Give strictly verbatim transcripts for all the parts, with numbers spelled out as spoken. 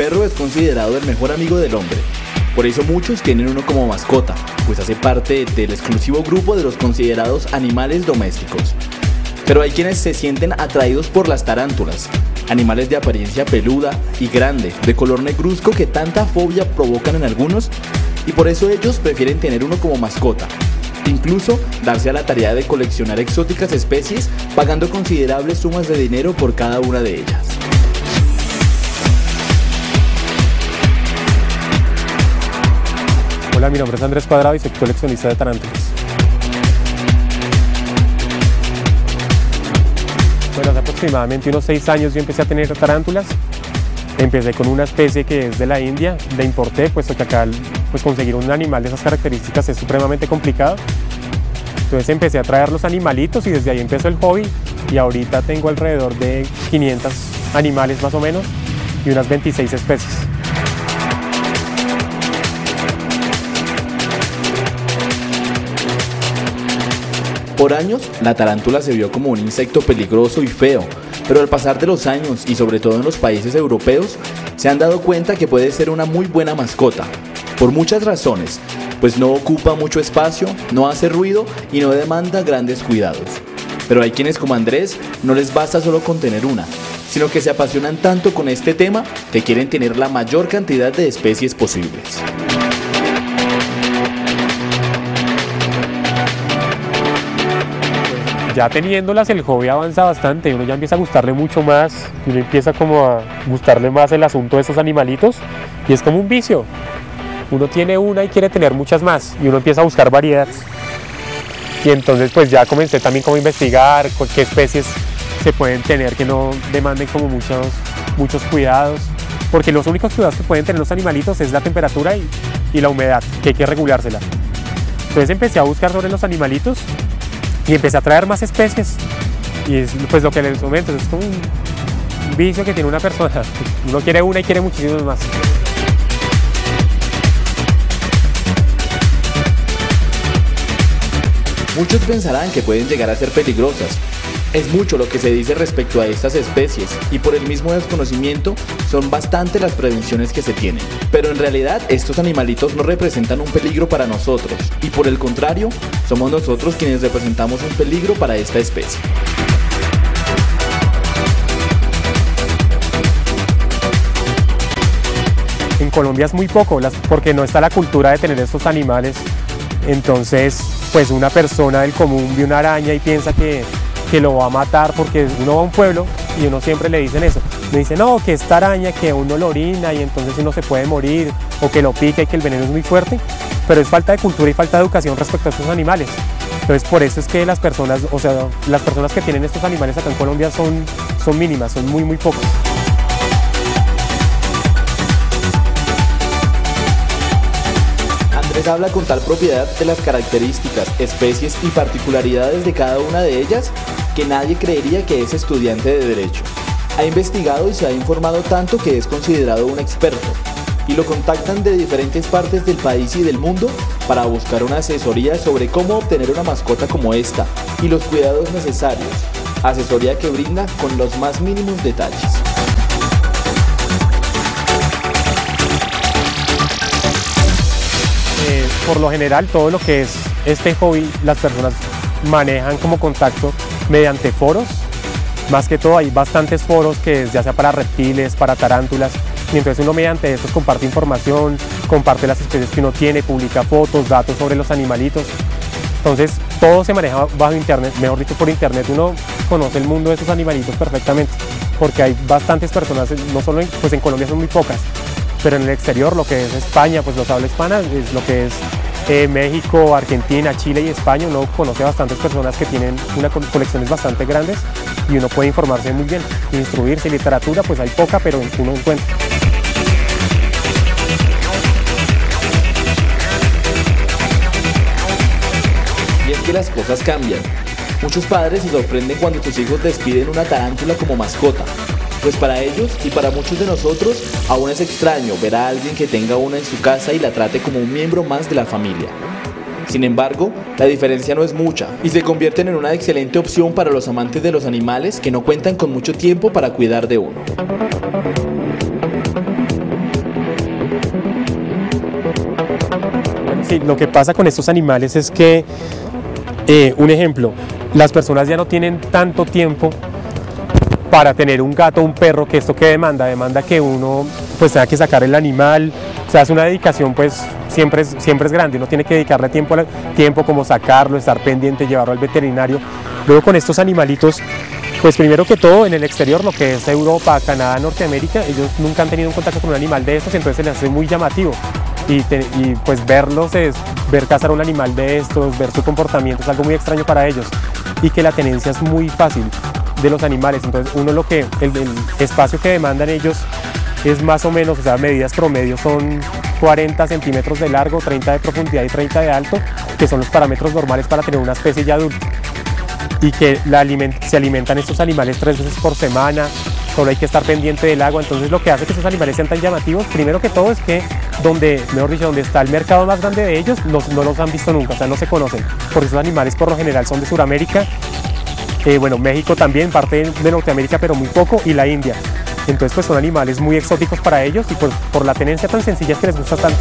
perro es considerado el mejor amigo del hombre. Por eso muchos tienen uno como mascota, pues hace parte del exclusivo grupo de los considerados animales domésticos. Pero hay quienes se sienten atraídos por las tarántulas, animales de apariencia peluda y grande, de color negruzco que tanta fobia provocan en algunos, y por eso ellos prefieren tener uno como mascota. Incluso darse a la tarea de coleccionar exóticas especies, pagando considerables sumas de dinero por cada una de ellas. Hola, mi nombre es Andrés Cuadrado y soy coleccionista de tarántulas. Bueno, hace aproximadamente unos seis años yo empecé a tener tarántulas. Empecé con una especie que es de la India, la importé, puesto que acá pues, conseguir un animal de esas características es supremamente complicado. Entonces empecé a traer los animalitos y desde ahí empezó el hobby, y ahorita tengo alrededor de quinientos animales más o menos y unas veintiséis especies. Por años, la tarántula se vio como un insecto peligroso y feo, pero al pasar de los años y sobre todo en los países europeos, se han dado cuenta que puede ser una muy buena mascota, por muchas razones, pues no ocupa mucho espacio, no hace ruido y no demanda grandes cuidados. Pero hay quienes como Andrés no les basta solo con tener una, sino que se apasionan tanto con este tema que quieren tener la mayor cantidad de especies posibles. Ya teniéndolas el hobby avanza bastante, uno ya empieza a gustarle mucho más, uno empieza como a gustarle más el asunto de esos animalitos y es como un vicio. Uno tiene una y quiere tener muchas más y uno empieza a buscar variedad. Y entonces pues ya comencé también como a investigar con qué especies se pueden tener que no demanden como muchos, muchos cuidados, porque los únicos cuidados que pueden tener los animalitos es la temperatura y, y la humedad, que hay que regulársela. Entonces empecé a buscar sobre los animalitos y empecé a traer más especies, y es pues lo que les comento, es como un vicio que tiene una persona, uno quiere una y quiere muchísimas más. Muchos pensarán que pueden llegar a ser peligrosas. Es mucho lo que se dice respecto a estas especies y por el mismo desconocimiento son bastante las prevenciones que se tienen. Pero en realidad estos animalitos no representan un peligro para nosotros y por el contrario, somos nosotros quienes representamos un peligro para esta especie. En Colombia es muy poco, porque no está la cultura de tener estos animales. Entonces, pues una persona del común ve una araña y piensa que, que lo va a matar, porque uno va a un pueblo y uno siempre le dicen eso. Le dicen, no, que esta araña, que uno lo orina y entonces uno se puede morir, o que lo pica y que el veneno es muy fuerte. Pero es falta de cultura y falta de educación respecto a estos animales. Entonces, por eso es que las personas, o sea, las personas que tienen estos animales acá en Colombia son, son mínimas, son muy, muy pocas. Andrés habla con tal propiedad de las características, especies y particularidades de cada una de ellas que nadie creería que es estudiante de Derecho. Ha investigado y se ha informado tanto que es considerado un experto, y lo contactan de diferentes partes del país y del mundo para buscar una asesoría sobre cómo obtener una mascota como esta y los cuidados necesarios, asesoría que brinda con los más mínimos detalles. Eh, por lo general, todo lo que es este hobby, las personas manejan como contacto mediante foros. Más que todo hay bastantes foros que ya sea para reptiles, para tarántulas, y entonces uno mediante estos comparte información, comparte las especies que uno tiene, publica fotos, datos sobre los animalitos. Entonces todo se maneja bajo internet, mejor dicho por internet uno conoce el mundo de esos animalitos perfectamente, porque hay bastantes personas, no solo en, pues en Colombia son muy pocas, pero en el exterior, lo que es España, pues los habla hispana, es lo que es eh, México, Argentina, Chile y España, uno conoce a bastantes personas que tienen una colecciones bastante grandes y uno puede informarse muy bien, instruirse. Literatura pues hay poca, pero uno encuentra. Y es que las cosas cambian. Muchos padres se sorprenden cuando sus hijos despiden una tarántula como mascota, pues para ellos y para muchos de nosotros aún es extraño ver a alguien que tenga una en su casa y la trate como un miembro más de la familia. Sin embargo, la diferencia no es mucha y se convierten en una excelente opción para los amantes de los animales que no cuentan con mucho tiempo para cuidar de uno. Sí, lo que pasa con estos animales es que, eh, un ejemplo, las personas ya no tienen tanto tiempo para tener un gato o un perro, que esto que demanda, demanda que uno pues tenga que sacar el animal, o sea, es una dedicación pues siempre es, siempre es grande, uno tiene que dedicarle tiempo, tiempo como sacarlo, estar pendiente, llevarlo al veterinario. Luego con estos animalitos, pues primero que todo en el exterior, lo que es Europa, Canadá, Norteamérica, ellos nunca han tenido un contacto con un animal de estos, entonces se les hace muy llamativo. Y, te, y pues verlos es ver cazar un animal de estos, ver su comportamiento es algo muy extraño para ellos, y que la tenencia es muy fácil de los animales. Entonces uno lo que, el, el espacio que demandan ellos es más o menos, o sea, medidas promedio son cuarenta centímetros de largo, treinta de profundidad y treinta de alto, que son los parámetros normales para tener una especie ya adulta, y que la aliment se alimentan estos animales tres veces por semana, solo hay que estar pendiente del agua. Entonces lo que hace que estos animales sean tan llamativos, primero que todo, es que donde, mejor dicho, donde está el mercado más grande de ellos, los, no los han visto nunca, o sea, no se conocen, porque esos animales por lo general son de Sudamérica, eh, bueno, México también, parte de Norteamérica, pero muy poco, y la India. Entonces pues son animales muy exóticos para ellos, y pues por la tenencia tan sencilla es que les gusta tanto.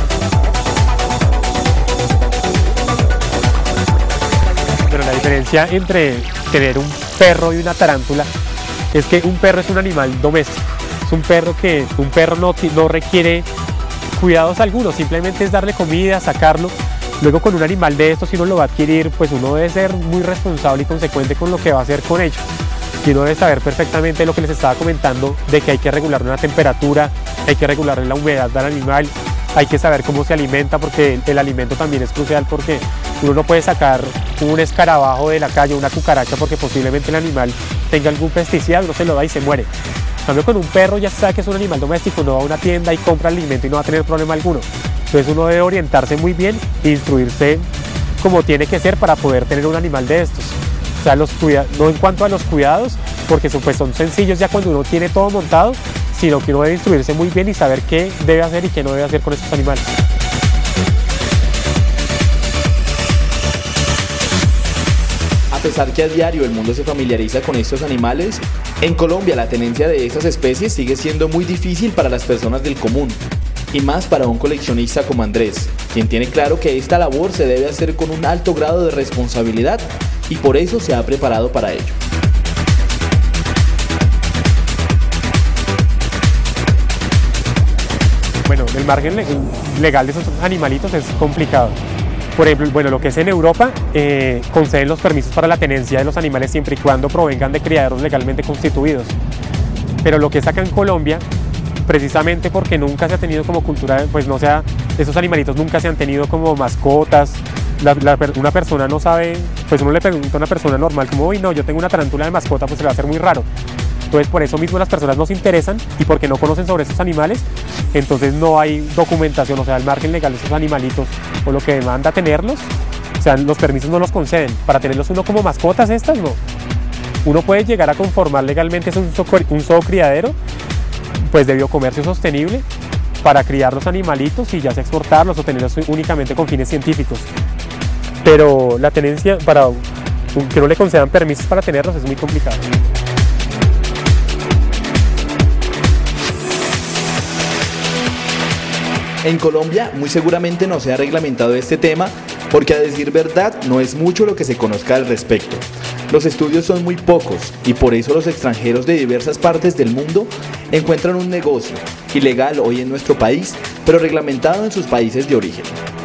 Pero la diferencia entre tener un perro y una tarántula es que un perro es un animal doméstico, es un perro que un perro no, no requiere cuidados algunos, simplemente es darle comida, sacarlo. Luego con un animal de estos, si uno lo va a adquirir, pues uno debe ser muy responsable y consecuente con lo que va a hacer con ellos. Y uno debe saber perfectamente lo que les estaba comentando, de que hay que regularle la temperatura, hay que regularle la humedad al animal, hay que saber cómo se alimenta, porque el, el alimento también es crucial, porque uno no puede sacar un escarabajo de la calle, una cucaracha, porque posiblemente el animal tenga algún pesticida, uno se lo da y se muere. En cambio con un perro ya se sabe que es un animal doméstico, uno va a una tienda y compra el alimento y no va a tener problema alguno. Entonces uno debe orientarse muy bien e instruirse como tiene que ser para poder tener un animal de estos. O sea, los cuida no en cuanto a los cuidados, porque son, pues son sencillos ya cuando uno tiene todo montado, sino que uno debe instruirse muy bien y saber qué debe hacer y qué no debe hacer con estos animales. A pesar que a diario el mundo se familiariza con estos animales, en Colombia la tenencia de estas especies sigue siendo muy difícil para las personas del común, y más para un coleccionista como Andrés, quien tiene claro que esta labor se debe hacer con un alto grado de responsabilidad y por eso se ha preparado para ello. Bueno, el margen legal de esos animalitos es complicado. Por ejemplo, bueno, lo que es en Europa, eh, conceden los permisos para la tenencia de los animales siempre y cuando provengan de criaderos legalmente constituidos. Pero lo que es acá en Colombia, precisamente porque nunca se ha tenido como cultura, pues no sea, esos animalitos nunca se han tenido como mascotas, la, la, una persona no sabe, pues uno le pregunta a una persona normal como, uy no, yo tengo una tarántula de mascota, pues se le va a hacer muy raro. Entonces por eso mismo las personas no se interesan, y porque no conocen sobre estos animales, entonces no hay documentación, o sea, el margen legal de esos animalitos o lo que demanda tenerlos, o sea, los permisos no los conceden. Para tenerlos uno como mascotas estas, no. Uno puede llegar a conformar legalmente un, un zoocriadero, pues de biocomercio sostenible, para criar los animalitos y ya sea exportarlos o tenerlos únicamente con fines científicos. Pero la tenencia, para que no le concedan permisos para tenerlos, es muy complicado. En Colombia muy seguramente no se ha reglamentado este tema, porque a decir verdad no es mucho lo que se conozca al respecto. Los estudios son muy pocos y por eso los extranjeros de diversas partes del mundo encuentran un negocio ilegal hoy en nuestro país, pero reglamentado en sus países de origen.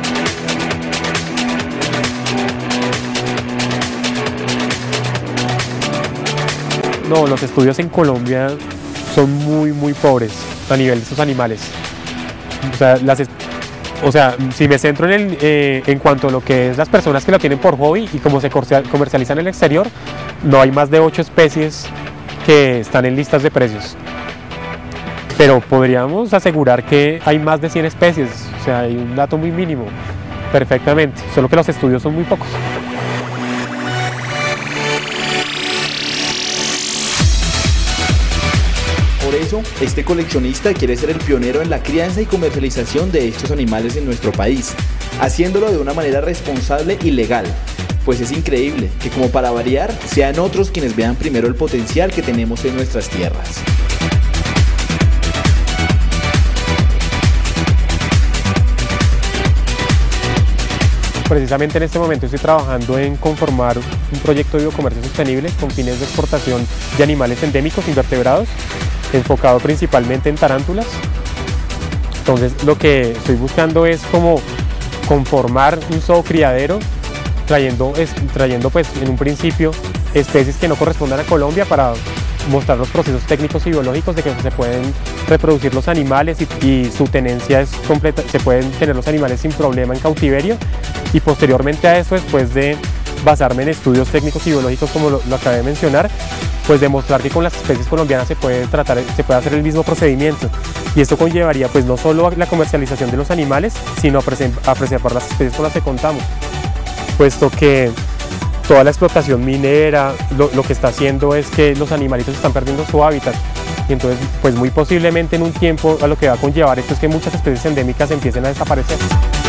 No, los estudios en Colombia son muy muy pobres a nivel de estos animales. O sea, las, o sea, si me centro en, el, eh, en cuanto a lo que es las personas que lo tienen por hobby y cómo se comercializan en el exterior, no hay más de ocho especies que están en listas de precios. Pero podríamos asegurar que hay más de cien especies, o sea, hay un dato muy mínimo, perfectamente, solo que los estudios son muy pocos. Por eso, este coleccionista quiere ser el pionero en la crianza y comercialización de estos animales en nuestro país, haciéndolo de una manera responsable y legal. Pues es increíble que, como para variar, sean otros quienes vean primero el potencial que tenemos en nuestras tierras. Precisamente en este momento estoy trabajando en conformar un proyecto de biocomercio sostenible con fines de exportación de animales endémicos invertebrados, enfocado principalmente en tarántulas. Entonces lo que estoy buscando es como conformar un zoocriadero, trayendo, es, trayendo pues en un principio especies que no correspondan a Colombia para mostrar los procesos técnicos y biológicos de que se pueden reproducir los animales y, y su tenencia es completa, se pueden tener los animales sin problema en cautiverio, y posteriormente a eso, después de basarme en estudios técnicos y biológicos como lo, lo acabé de mencionar, pues demostrar que con las especies colombianas se puede tratar, se puede hacer el mismo procedimiento, y esto conllevaría pues no solo a la comercialización de los animales, sino a, prese a preservar las especies con las que contamos, puesto que toda la explotación minera lo, lo que está haciendo es que los animalitos están perdiendo su hábitat, y entonces pues muy posiblemente en un tiempo a lo que va a conllevar esto es que muchas especies endémicas empiecen a desaparecer.